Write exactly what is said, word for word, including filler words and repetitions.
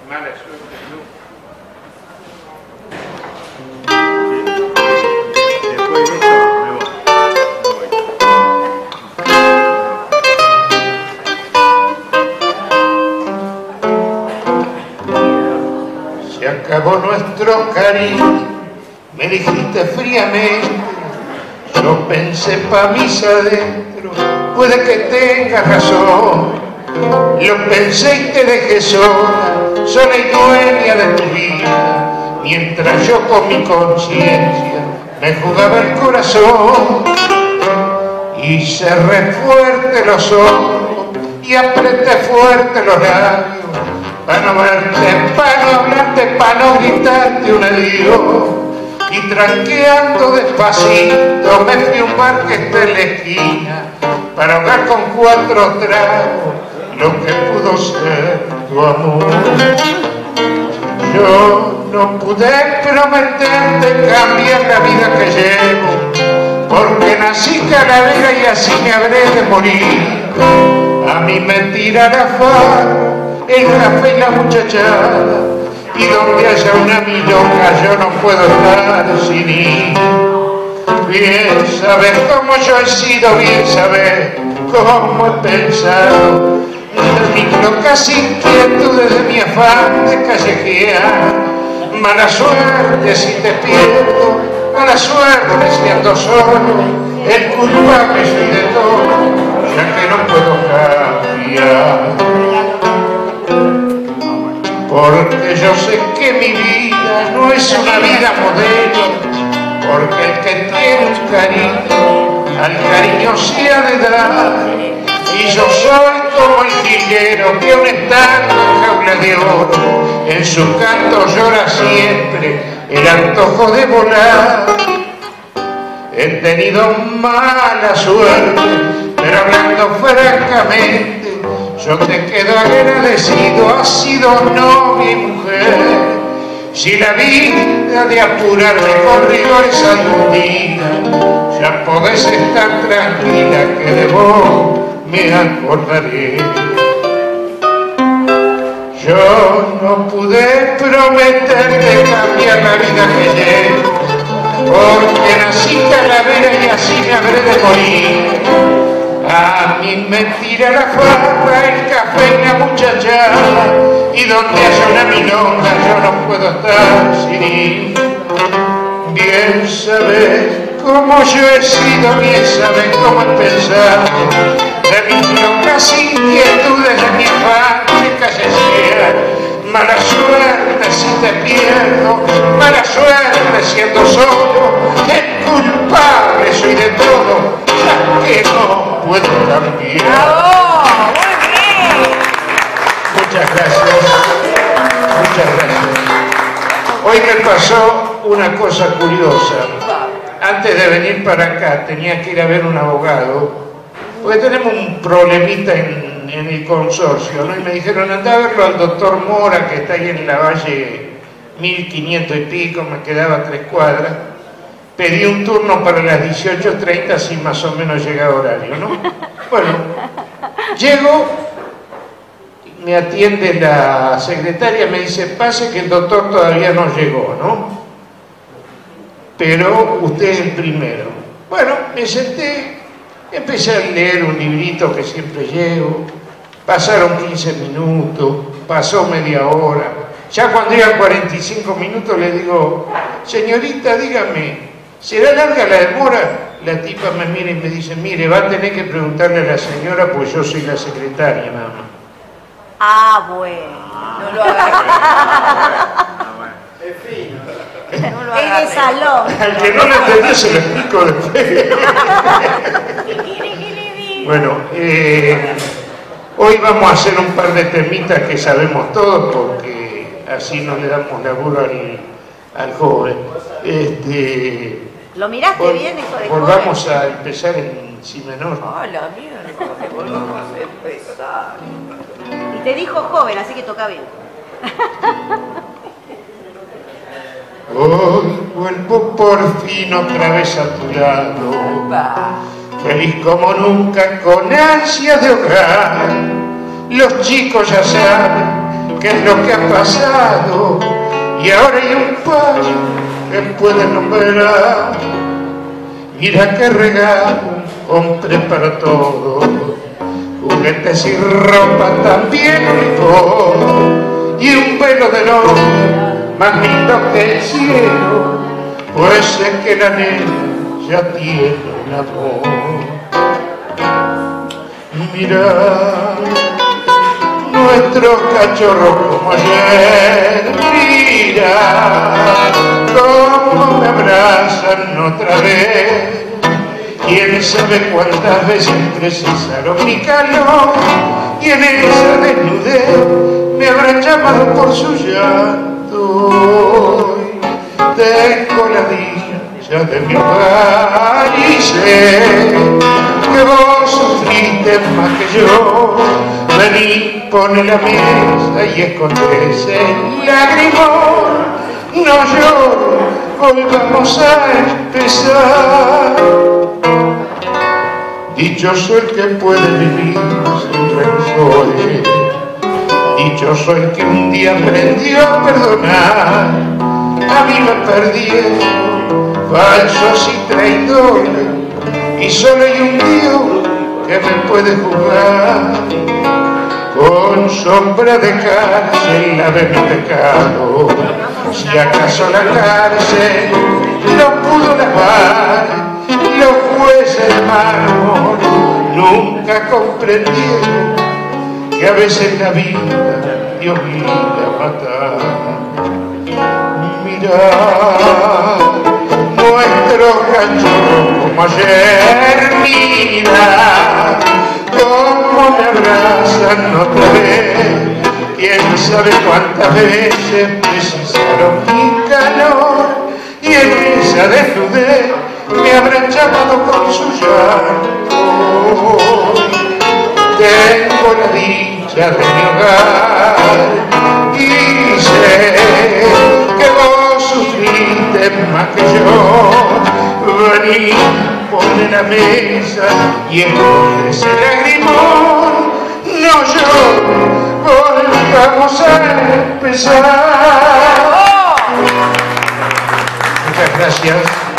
Mala suerte, ¿no? Después de esto me voy. Me voy. Se acabó nuestro cariño, me dijiste fríamente. Yo pensé pa' mis adentro, puede que tengas razón. Yo pensé y te dejé sola, sola y dueña de tu vida, mientras yo con mi conciencia me jugaba el corazón. Y cerré fuerte los ojos y apreté fuerte los labios, para no verte, para no hablarte, para no gritarte un adiós. Y tranqueando despacito me fui a un bar que está en la esquina, para ahogar con cuatro tragos lo que pudo ser tu amor. Yo no pude prometerte cambiar la vida que llevo, porque nací calavera y así me habré de morir. A mí me tira la farra, el café y la muchachada, y donde haya una milonga yo no puedo estar sin ir. Bien sabes cómo yo he sido, bien sabes cómo he pensado, mis locas inquietudes de mi afán de callejear. Mala suerte si te pierdo, mala suerte si ando solo, el culpable soy de todo, ya que no puedo cambiar. Porque yo sé que mi vida no es una vida modelo, porque el que tiene un cariño, al cariño se ha de dar. Y yo soy como el jilguero que aún estando en jaula de oro, en su canto llora siempre el antojo de volar. He tenido mala suerte, pero hablando francamente, yo te quedo agradecido, has sido novia y mujer. Si la vida de apurarme con rigores algún día, ya podés estar tranquila que de vos me acordaré. Yo no pude prometerte cambiar la vida que llevo, porque nací calavera y así me habré de morir. A mí me tira la farra, el café y la muchachada, y donde haya una milonga yo no puedo estar sin ir. Bien sabes cómo yo he sido, bien sabes cómo he pensado, de mis locas inquietudes, de mi afán de callejear. Mala suerte si te pierdo, mala suerte siendo solo, el culpable soy de todo, ya que no puedo cambiar. Muchas gracias, muchas gracias. Hoy me pasó una cosa curiosa. Antes de venir para acá tenía que ir a ver un abogado, porque tenemos un problemita en, en el consorcio, ¿no? Y me dijeron, anda a verlo al doctor Mora, que está ahí en la Valle mil quinientos y pico, me quedaba tres cuadras. Pedí un turno para las dieciocho treinta, así más o menos llega horario, ¿no? Bueno, llego, me atiende la secretaria, me dice, pase que el doctor todavía no llegó, ¿no? Pero usted es el primero. Bueno, me senté, empecé a leer un librito que siempre llevo, pasaron quince minutos, pasó media hora, ya cuando iban cuarenta y cinco minutos le digo, señorita, dígame, ¿será larga la demora? La tipa me mira y me dice, mire, va a tener que preguntarle a la señora, pues yo soy la secretaria nada más. Ah, bueno, no lo agarré. Es fino. No lo agarré. Es de salón. Al que no lo entendí se lo explico después. Bueno, eh, hoy vamos a hacer un par de temitas que sabemos todos, porque así no le damos laburo al, al joven. Este, ¿Lo miraste vol bien, hijo de Volvamos joven? a empezar en si menor. Oh, la mierda, volvamos a empezar. Y te dijo joven, así que toca bien. Hoy vuelvo por fin otra vez a tu lado, feliz como nunca, con ansias de hogar. Los chicos ya saben qué es lo que ha pasado, y ahora hay un par que puede nombrar. Mira qué regalo compré para todos, juguetes y ropa también único, y un velo de novia más lindo que el cielo, pues sé que la nena ya tiene un amor. Mira nuestros cachorros como ayer, mira cómo me abrazan otra vez. Quién sabe cuántas veces precisaron mi calor, y en esa desnudez me habrán llamado por su llanto. Tengo la dicha de mi hogar y sé que vos sufriste más que yo. Vení, pone la mesa y esconde ese lagrimón. No lloro, volvamos a empezar. Dichoso el que puede vivir sin rencores, dichoso el que un día aprendió a perdonar. A mí me perdieron falsos y traidores, y solo hay un Dios que me puede juzgar. Con sombra de cárcel lavé mi pecado, si acaso la cárcel no pudo lavar. Los jueces de mármol nunca comprendieron que a veces la vida Dios mira a matar. Mira nuestro cachorro como ayer, mira cómo me abrazan otra vez. Quién sabe cuántas veces precisaron mi calor, y en esa desnudez me habrán llamado con su llanto. Tengo la dicha de mi hogar y sé que vos sufriste más que yo. Vení, ponle la mesa y esconde ese lagrimón. No llores, volvamos a empezar. Muchas gracias.